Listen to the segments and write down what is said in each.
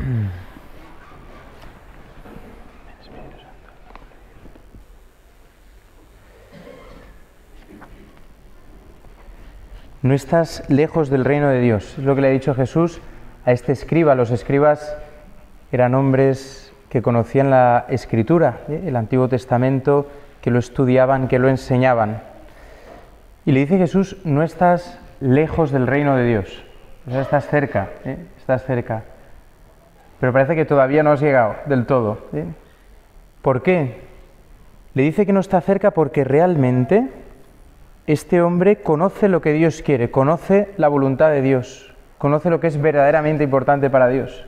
No estás lejos del reino de Dios. Es lo que le ha dicho Jesús a este escriba. Los escribas eran hombres que conocían la Escritura, el Antiguo Testamento, que lo estudiaban, que lo enseñaban. Y le dice Jesús, no estás lejos del reino de Dios. O sea, estás cerca, estás cerca. Pero parece que todavía no has llegado del todo. ¿Por qué? Le dice que no está cerca porque realmente este hombre conoce lo que Dios quiere, conoce la voluntad de Dios, conoce lo que es verdaderamente importante para Dios.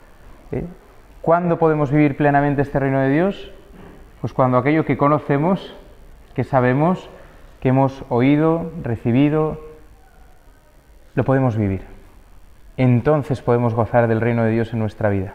¿Cuándo podemos vivir plenamente este reino de Dios? Pues cuando aquello que conocemos, que sabemos, que hemos oído, recibido, lo podemos vivir. Entonces podemos gozar del reino de Dios en nuestra vida.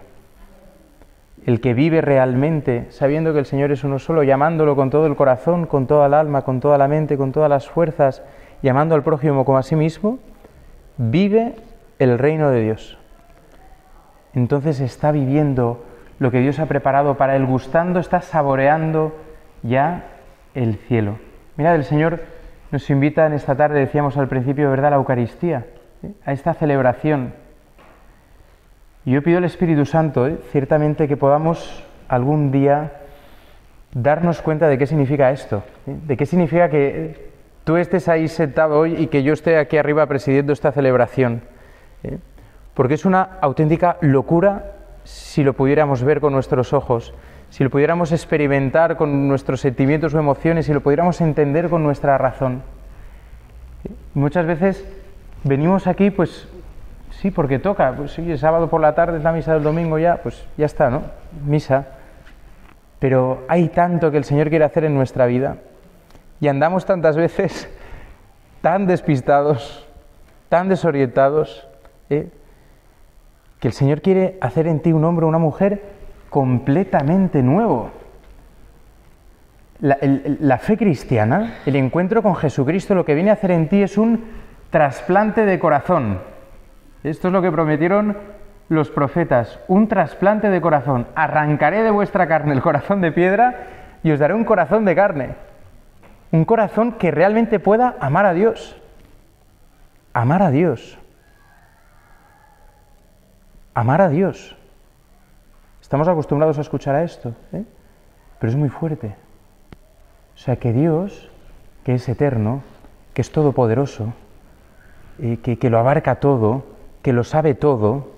El que vive realmente, sabiendo que el Señor es uno solo, llamándolo con todo el corazón, con toda el alma, con toda la mente, con todas las fuerzas, llamando al prójimo como a sí mismo, vive el reino de Dios. Entonces está viviendo lo que Dios ha preparado para él, gustando, está saboreando ya el cielo. Mirad, el Señor nos invita en esta tarde, decíamos al principio, ¿verdad?, a la Eucaristía, a esta celebración. Y yo pido al Espíritu Santo, ciertamente, que podamos algún día darnos cuenta de qué significa esto, de qué significa que tú estés ahí sentado hoy y que yo esté aquí arriba presidiendo esta celebración. Porque es una auténtica locura si lo pudiéramos ver con nuestros ojos, si lo pudiéramos experimentar con nuestros sentimientos o emociones, si lo pudiéramos entender con nuestra razón. Muchas veces venimos aquí, pues sí, porque toca, pues sí, el sábado por la tarde es la misa del domingo ya, pues ya está, ¿no? Misa. Pero hay tanto que el Señor quiere hacer en nuestra vida y andamos tantas veces tan despistados, tan desorientados, que el Señor quiere hacer en ti un hombre o una mujer completamente nuevo. La fe cristiana, el encuentro con Jesucristo, lo que viene a hacer en ti es un trasplante de corazón. Esto es lo que prometieron los profetas, un trasplante de corazón. Arrancaré de vuestra carne el corazón de piedra y os daré un corazón de carne. Un corazón que realmente pueda amar a Dios. Amar a Dios. Amar a Dios. Estamos acostumbrados a escuchar a esto, pero es muy fuerte. O sea, que Dios, que es eterno, que es todopoderoso, que lo abarca todo, que lo sabe todo,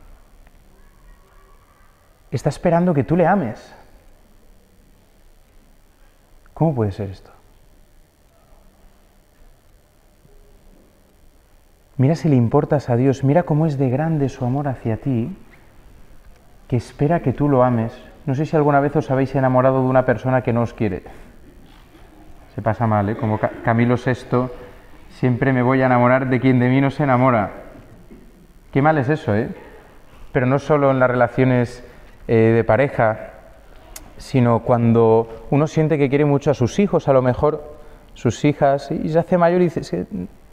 está esperando que tú le ames. ¿Cómo puede ser esto? Mira si le importas a Dios, mira cómo es de grande su amor hacia ti, que espera que tú lo ames. No sé si alguna vez os habéis enamorado de una persona que no os quiere. Se pasa mal, como Camilo VI, siempre me voy a enamorar de quien de mí no se enamora. Qué mal es eso, Pero no solo en las relaciones de pareja, sino cuando uno siente que quiere mucho a sus hijos, a lo mejor sus hijas, y se hace mayor y dice,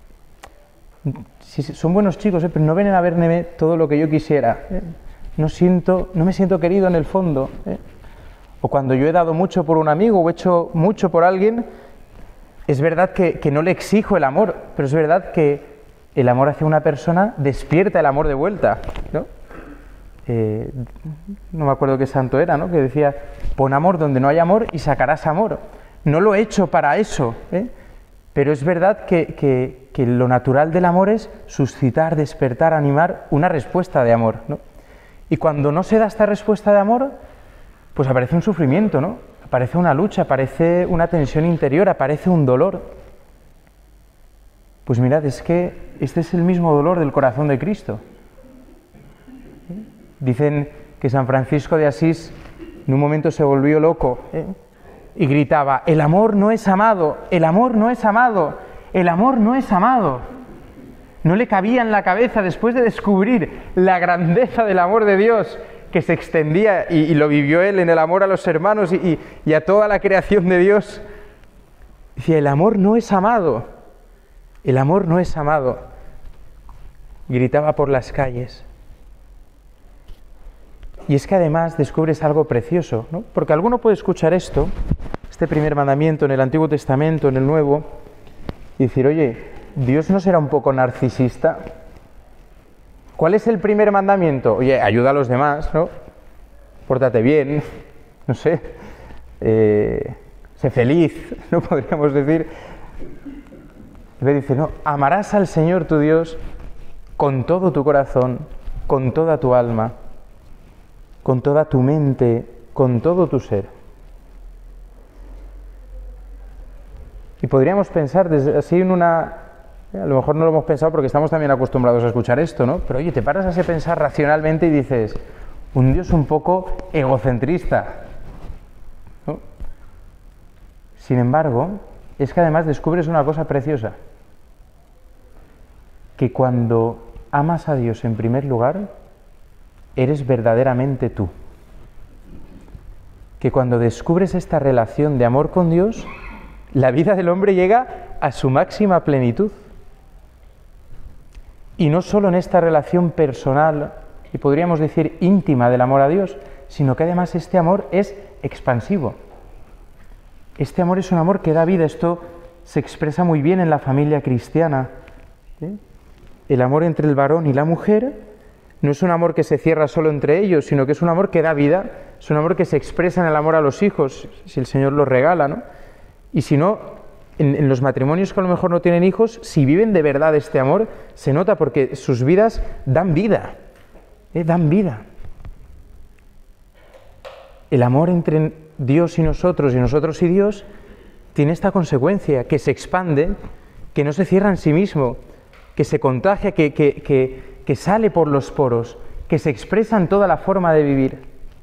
si son buenos chicos, pero no vienen a verme todo lo que yo quisiera. No me siento querido en el fondo. O cuando yo he dado mucho por un amigo o he hecho mucho por alguien, es verdad que no le exijo el amor, pero es verdad que el amor hacia una persona despierta el amor de vuelta, ¿no? No me acuerdo qué santo era, ¿no?, que decía, pon amor donde no hay amor y sacarás amor. No lo he hecho para eso, pero es verdad que lo natural del amor es suscitar, despertar, animar una respuesta de amor, ¿no? Y cuando no se da esta respuesta de amor, pues aparece un sufrimiento, ¿no? Aparece una lucha, aparece una tensión interior, aparece un dolor. Pues mirad, es que este es el mismo dolor del corazón de Cristo. Dicen que San Francisco de Asís en un momento se volvió loco y gritaba, el amor no es amado, el amor no es amado, el amor no es amado. No le cabía en la cabeza, después de descubrir la grandeza del amor de Dios que se extendía y lo vivió él en el amor a los hermanos y a toda la creación de Dios. Decía, el amor no es amado, el amor no es amado. Gritaba por las calles. Y es que además descubres algo precioso, ¿no? Porque alguno puede escuchar esto, este primer mandamiento en el Antiguo Testamento, en el Nuevo, y decir, oye, ¿Dios no será un poco narcisista? ¿Cuál es el primer mandamiento? Oye, ayuda a los demás, ¿no? Pórtate bien, no sé, sé feliz, ¿no? Podríamos decir. Y le dice, no, amarás al Señor tu Dios con todo tu corazón, con toda tu alma, con toda tu mente, con todo tu ser. Y podríamos pensar desde así en una... A lo mejor no lo hemos pensado porque estamos también acostumbrados a escuchar esto, ¿no? Pero oye, te paras así a pensar racionalmente y dices, un Dios un poco egocentrista, ¿no? Sin embargo, es que además descubres una cosa preciosa, que cuando amas a Dios en primer lugar, eres verdaderamente tú. Que cuando descubres esta relación de amor con Dios, la vida del hombre llega a su máxima plenitud. Y no solo en esta relación personal, y podríamos decir íntima del amor a Dios, sino que además este amor es expansivo. Este amor es un amor que da vida. Esto se expresa muy bien en la familia cristiana, ¿sí? El amor entre el varón y la mujer no es un amor que se cierra solo entre ellos, sino que es un amor que da vida, es un amor que se expresa en el amor a los hijos, si el Señor los regala, ¿no? Y si no, en los matrimonios que a lo mejor no tienen hijos, si viven de verdad este amor, se nota porque sus vidas dan vida, dan vida. El amor entre Dios y nosotros y Dios tiene esta consecuencia, que se expande, que no se cierra en sí mismo, que se contagia, que sale por los poros, que se expresa en toda la forma de vivir.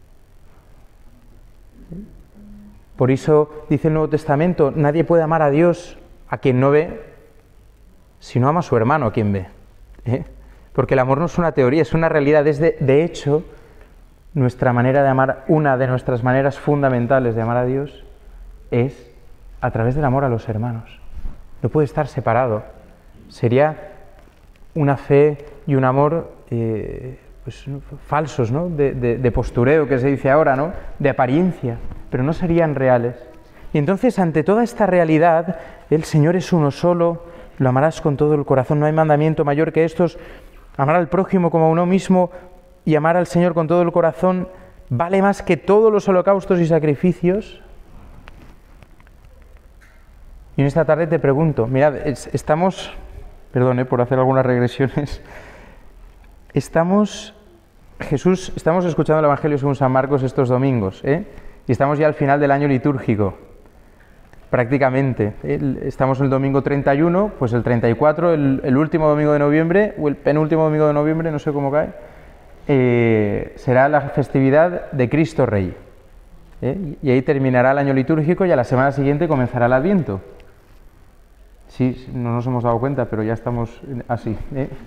Por eso dice el Nuevo Testamento, nadie puede amar a Dios a quien no ve, si no ama a su hermano a quien ve. Porque el amor no es una teoría, es una realidad. De hecho, nuestra manera de amar, una de nuestras maneras fundamentales de amar a Dios, es a través del amor a los hermanos. No puede estar separado. Sería una fe y un amor pues, falsos, ¿no? De postureo, que se dice ahora, ¿no? De apariencia, pero no serían reales. Y entonces, ante toda esta realidad, el Señor es uno solo, lo amarás con todo el corazón. No hay mandamiento mayor que estos. Amar al prójimo como a uno mismo y amar al Señor con todo el corazón vale más que todos los holocaustos y sacrificios. Y en esta tarde te pregunto, mirad, estamos... Perdón, por hacer algunas regresiones. Estamos escuchando el Evangelio según San Marcos estos domingos, y estamos ya al final del año litúrgico, prácticamente. Estamos en el domingo 31, pues el 34, el último domingo de noviembre, o el penúltimo domingo de noviembre, no sé cómo cae, será la festividad de Cristo Rey. Y ahí terminará el año litúrgico y a la semana siguiente comenzará el Adviento. Sí, no nos hemos dado cuenta, pero ya estamos así.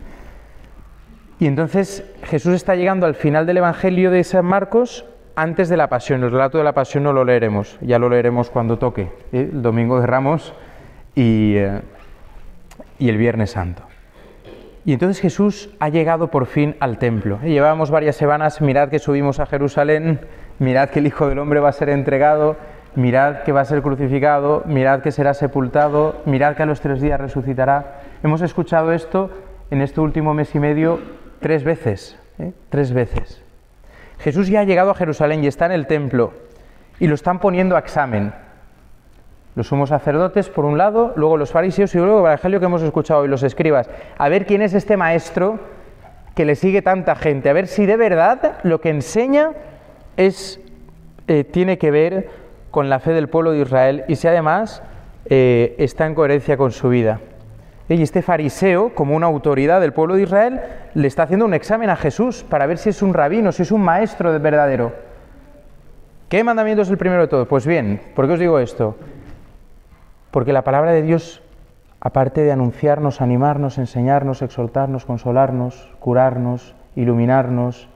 Y entonces Jesús está llegando al final del Evangelio de San Marcos antes de la Pasión. El relato de la Pasión no lo leeremos, ya lo leeremos cuando toque, el Domingo de Ramos y el Viernes Santo. Y entonces Jesús ha llegado por fin al templo. Llevábamos varias semanas, mirad que subimos a Jerusalén, mirad que el Hijo del Hombre va a ser entregado, mirad que va a ser crucificado, mirad que será sepultado, mirad que a los 3 días resucitará. Hemos escuchado esto en este último mes y medio 3 veces, 3 veces. Jesús ya ha llegado a Jerusalén y está en el templo y lo están poniendo a examen. Los sumos sacerdotes por un lado, luego los fariseos y luego el Evangelio que hemos escuchado hoy, los escribas. A ver quién es este maestro que le sigue tanta gente, a ver si de verdad lo que enseña tiene que ver con la fe del pueblo de Israel y si además está en coherencia con su vida. Y este fariseo, como una autoridad del pueblo de Israel, le está haciendo un examen a Jesús para ver si es un rabino, si es un maestro verdadero. ¿Qué mandamiento es el primero de todos? Pues bien, ¿por qué os digo esto? Porque la palabra de Dios, aparte de anunciarnos, animarnos, enseñarnos, exhortarnos, consolarnos, curarnos, iluminarnos,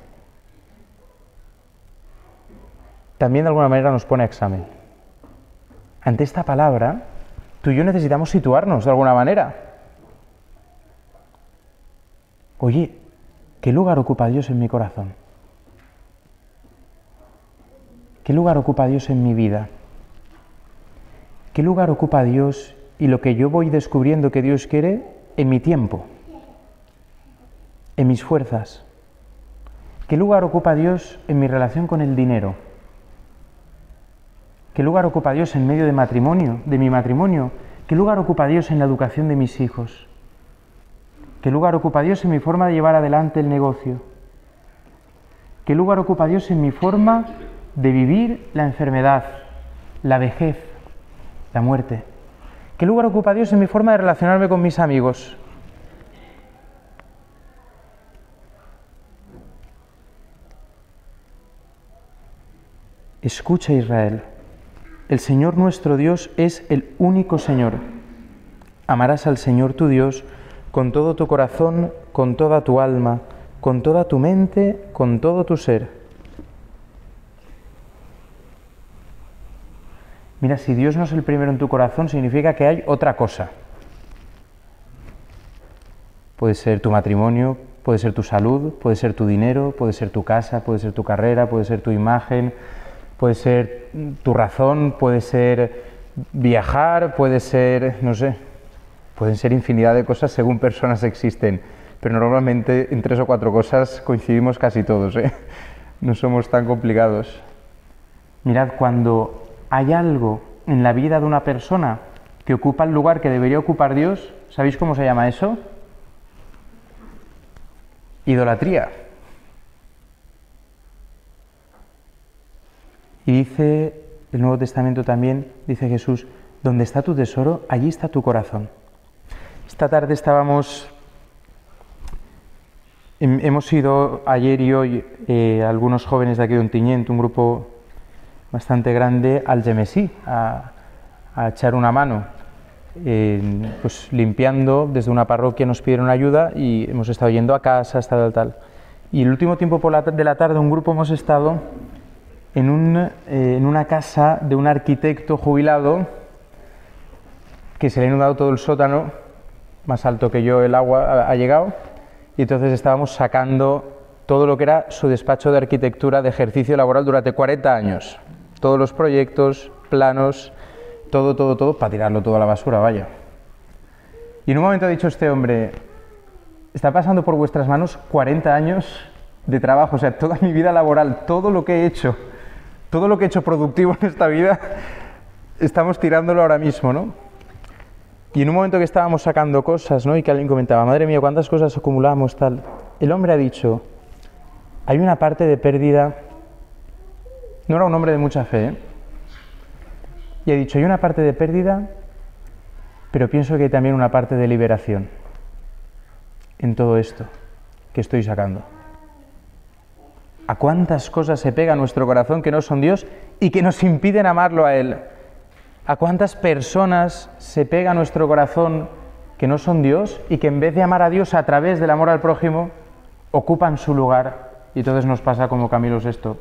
también de alguna manera nos pone a examen. Ante esta palabra, tú y yo necesitamos situarnos de alguna manera. Oye, ¿qué lugar ocupa Dios en mi corazón? ¿Qué lugar ocupa Dios en mi vida? ¿Qué lugar ocupa Dios y lo que yo voy descubriendo que Dios quiere en mi tiempo, en mis fuerzas? ¿Qué lugar ocupa Dios en mi relación con el dinero? ¿Qué lugar ocupa Dios en medio de mi matrimonio? ¿Qué lugar ocupa Dios en la educación de mis hijos? ¿Qué lugar ocupa Dios en mi forma de llevar adelante el negocio? ¿Qué lugar ocupa Dios en mi forma de vivir la enfermedad, la vejez, la muerte? ¿Qué lugar ocupa Dios en mi forma de relacionarme con mis amigos? Escucha, Israel, el Señor nuestro Dios es el único Señor. Amarás al Señor tu Dios con todo tu corazón, con toda tu alma, con toda tu mente, con todo tu ser. Mira, si Dios no es el primero en tu corazón, significa que hay otra cosa. Puede ser tu matrimonio, puede ser tu salud, puede ser tu dinero, puede ser tu casa, puede ser tu carrera, puede ser tu imagen, puede ser tu razón, puede ser viajar, puede ser, no sé, pueden ser infinidad de cosas según personas existen, pero normalmente en 3 o 4 cosas coincidimos casi todos, ¿eh? No somos tan complicados. Mirad, cuando hay algo en la vida de una persona que ocupa el lugar que debería ocupar Dios, ¿sabéis cómo se llama eso? Idolatría. Y dice el Nuevo Testamento también, dice Jesús, donde está tu tesoro, allí está tu corazón. Esta tarde hemos ido ayer y hoy algunos jóvenes de aquí de Ontinyent, un grupo bastante grande, al Gemesí, a echar una mano, pues limpiando. Desde una parroquia nos pidieron ayuda y hemos estado yendo a casa, tal. Y el último tiempo de la tarde un grupo hemos estado en una casa de un arquitecto jubilado que se le ha inundado todo el sótano, más alto que yo el agua ha llegado, y entonces estábamos sacando todo lo que era su despacho de arquitectura de ejercicio laboral durante 40 años. Todos los proyectos, planos, todo, para tirarlo todo a la basura, vaya. Y en un momento ha dicho este hombre, está pasando por vuestras manos 40 años de trabajo, o sea, toda mi vida laboral, todo lo que he hecho productivo en esta vida, estamos tirándolo ahora mismo, ¿no? Y en un momento que estábamos sacando cosas, ¿no? Y que alguien comentaba, madre mía, cuántas cosas acumulamos, tal. El hombre ha dicho, hay una parte de pérdida. No era un hombre de mucha fe, ¿eh? Y ha dicho, hay una parte de pérdida, pero pienso que hay también una parte de liberación en todo esto que estoy sacando. ¿A cuántas cosas se pega nuestro corazón que no son Dios y que nos impiden amarlo a Él? ¿A cuántas personas se pega nuestro corazón que no son Dios y que en vez de amar a Dios a través del amor al prójimo, ocupan su lugar? Y entonces nos pasa como Camilo VI.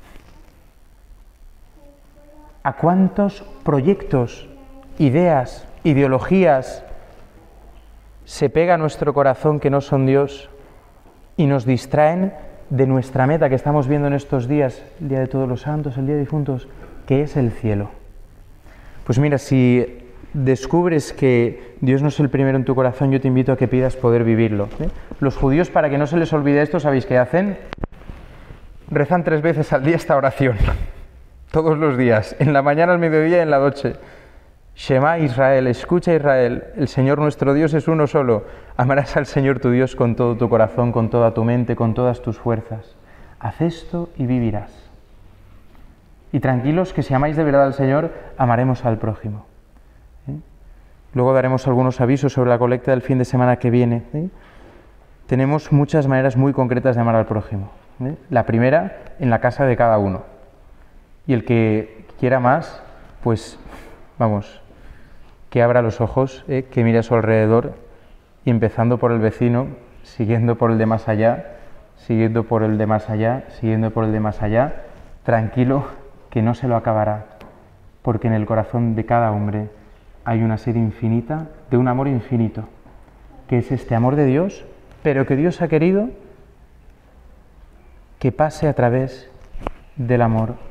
¿A cuántos proyectos, ideas, ideologías se pega nuestro corazón que no son Dios y nos distraen de nuestra meta que estamos viendo en estos días, el Día de Todos los Santos, el Día de Difuntos, que es el cielo? Pues mira, si descubres que Dios no es el primero en tu corazón, yo te invito a que pidas poder vivirlo, ¿eh? Los judíos, para que no se les olvide esto, ¿sabéis qué hacen? Rezan 3 veces al día esta oración, todos los días, en la mañana, al mediodía y en la noche. Shema Israel, escucha Israel, el Señor nuestro Dios es uno solo. Amarás al Señor tu Dios con todo tu corazón, con toda tu mente, con todas tus fuerzas. Haz esto y vivirás. Y tranquilos que si amáis de verdad al Señor, amaremos al prójimo. ¿Eh? Luego daremos algunos avisos sobre la colecta del fin de semana que viene. ¿Eh? Tenemos muchas maneras muy concretas de amar al prójimo. ¿Eh? La primera, en la casa de cada uno. Y el que quiera más, pues, vamos, que abra los ojos, que mire a su alrededor, y empezando por el vecino, siguiendo por el de más allá, siguiendo por el de más allá, siguiendo por el de más allá, tranquilo, que no se lo acabará, porque en el corazón de cada hombre hay una sed infinita de un amor infinito, que es este amor de Dios, pero que Dios ha querido que pase a través del amor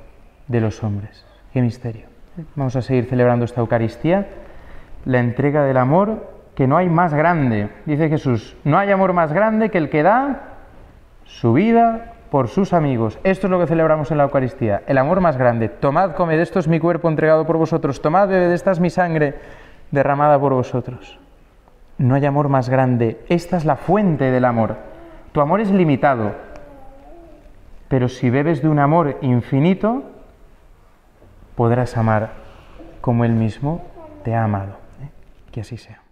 de los hombres. ¡Qué misterio! Vamos a seguir celebrando esta Eucaristía, la entrega del amor, que no hay más grande. Dice Jesús, no hay amor más grande que el que da su vida por sus amigos. Esto es lo que celebramos en la Eucaristía, el amor más grande. Tomad, comed, esto es mi cuerpo entregado por vosotros. Tomad, bebed, esta es mi sangre derramada por vosotros. No hay amor más grande. Esta es la fuente del amor. Tu amor es limitado, pero si bebes de un amor infinito, podrás amar como Él mismo te ha amado. Que así sea.